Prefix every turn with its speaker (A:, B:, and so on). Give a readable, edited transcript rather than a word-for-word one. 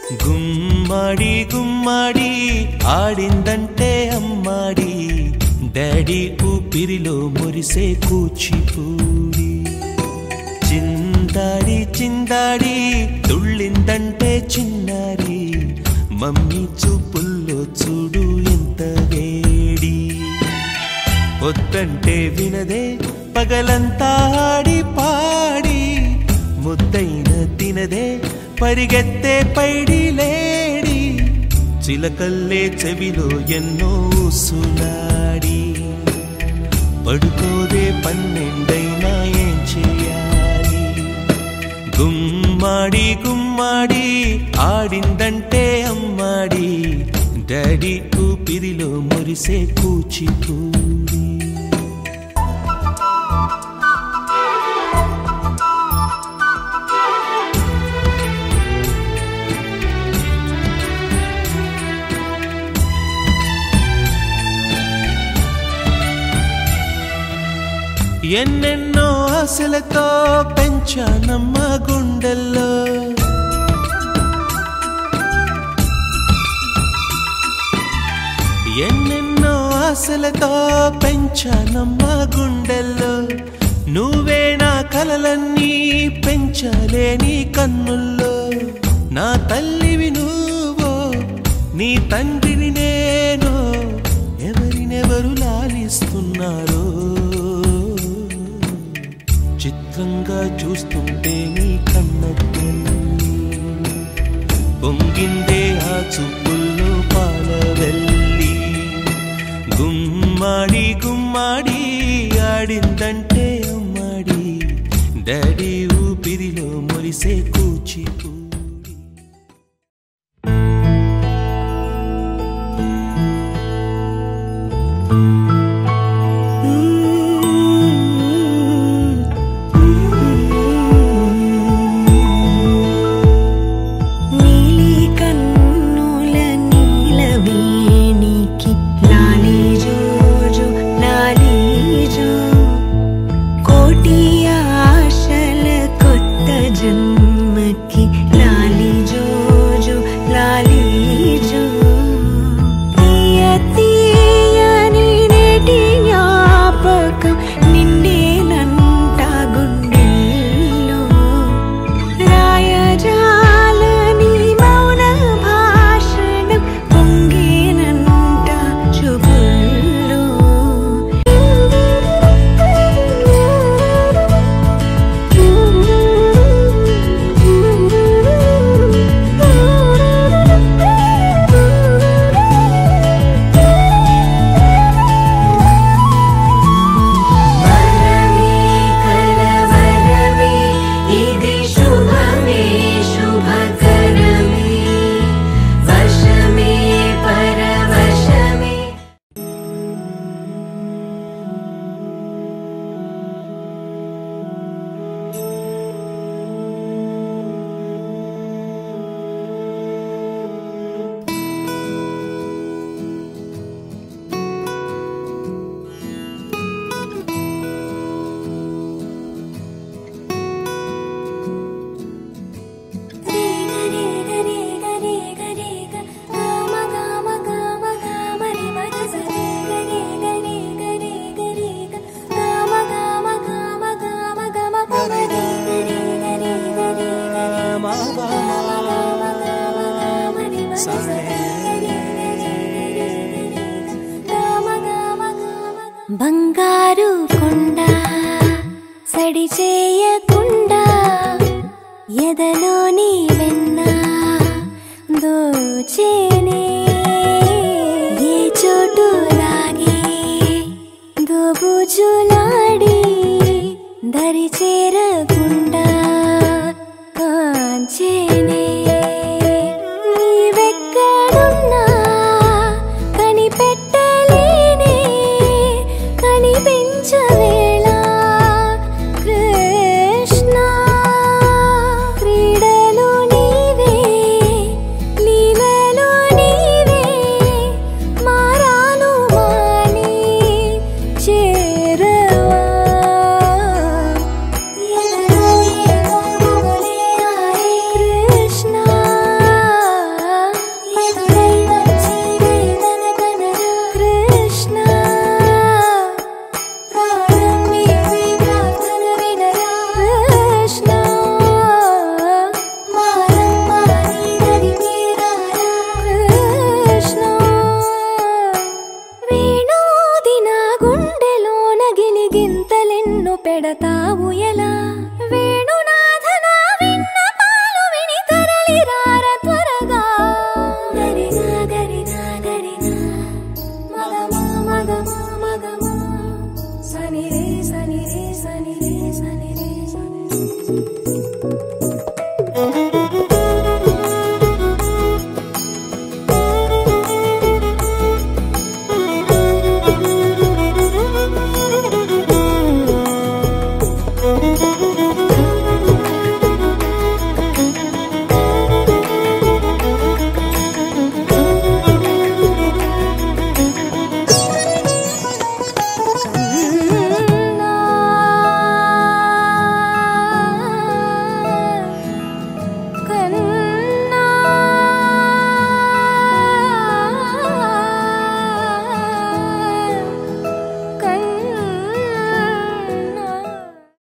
A: గుమ్మడి గుమ్మడి ఆడిందంటే అమ్మాడి daddy ఊపిరిలో మురిసే కూచిపూడి చిందాడి చిందాడి తుళ్ళిందంటే చిన్నారి మమ్మీ చూపుల్లో చూడు ఎంత వేడి వద్దంటే వినదే పగలంతా ఆడి పాడి ముద్దైన తినదే పరిగెత్తే పైడి లేడి చిలకల్లే చెవిలో ఎన్నో సులాడి పడుకోదే పన్నెండైనా ఏం చేయాలి గుమ్మాడి గుమ్మాడి ఆడిందంటే అమ్మాడి డాడీ ఊపిరిలో మురిసే కూచిపూడి ఎన్నెన్నో ఆశలతో పెంచానమ్మ గుండెల్లో ఎన్నెన్నో ఆశలతో పెంచానమ్మ గుండెల్లో నువ్వే నా కలలన్నీ పెంచాలే నీ కన్నుల్లో నా తల్లివి నువ్వో నీ తండ్రిని నేను ఎవరినెవరు లాలిస్తున్నారో చిత్రంగా చూస్తుంటే నీ కన్నట్టు పొంగిందే ఆ చూపుల్లో పాలవెల్లి గుమ్మాడి గుమ్మాడి ఆడిందంటే అమ్మాడి డాడీ ఊపిరిలో మురిసే కూచిపూడి
B: బంగారు కొండ సడి చేయకుండా ఎదలోని వెన్న దోచే